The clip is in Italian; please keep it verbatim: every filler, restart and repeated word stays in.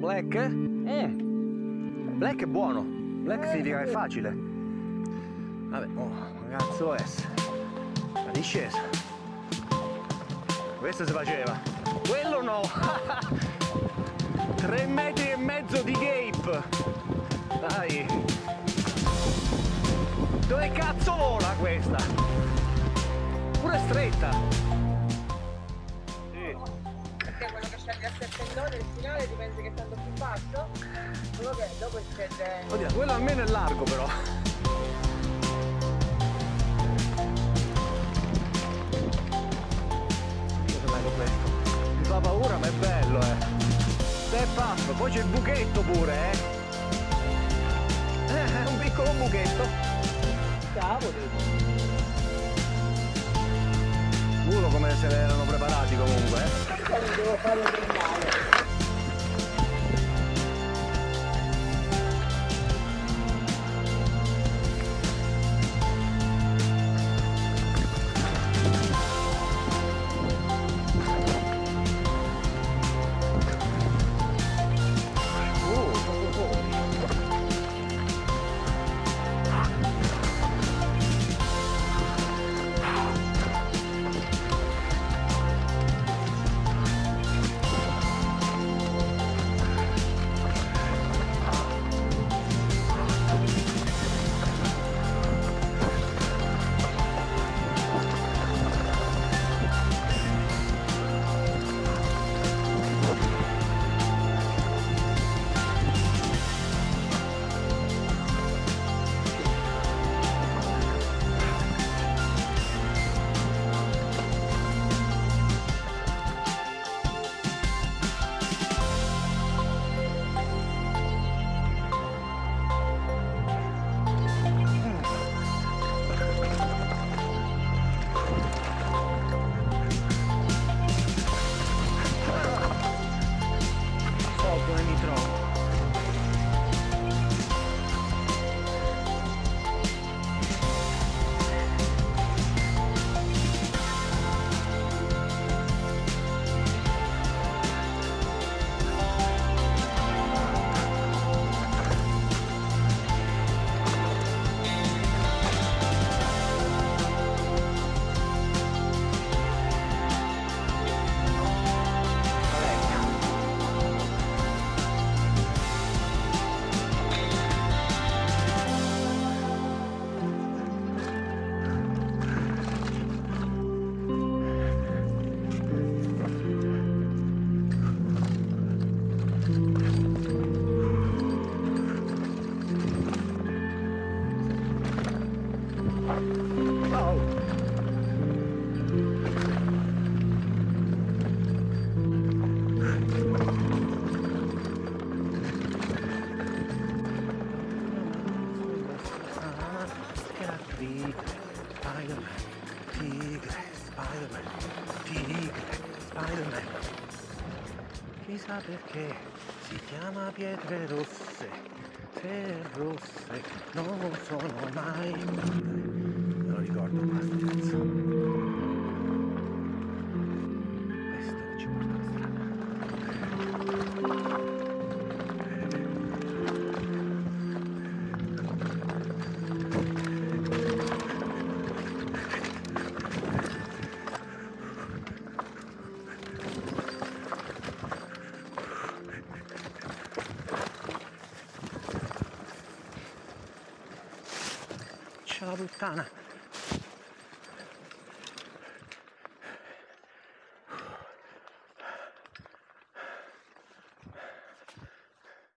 Black? Mm. Black è buono. Black significa che è facile. Vabbè, oh, ragazzo S. La discesa. Questo si faceva. Quello no. Tre metri e mezzo di gape. Dai. Dove cazzo vola questa? Pure stretta. Sì. Perché quello che sceglie a settendone il finale ti pensi che è tanto più basso? Quello che dopo scende. Oddio, quello almeno è largo però. Che bello questo. Mi fa paura ma è bello, eh. Step up, poi c'è il buchetto pure, eh. Eh, un piccolo buchetto. Cavoli! Uno come se ne erano preparati comunque, eh. Perché non devo fare del male? Spider-Man, tigre, Spider-Man, tigre, Spider-Man. Chissà perché si chiama pietre rosse, se rosse non sono mai. Me lo ricordo questo pezzo. Questo che ci porta alla strada. La puttana.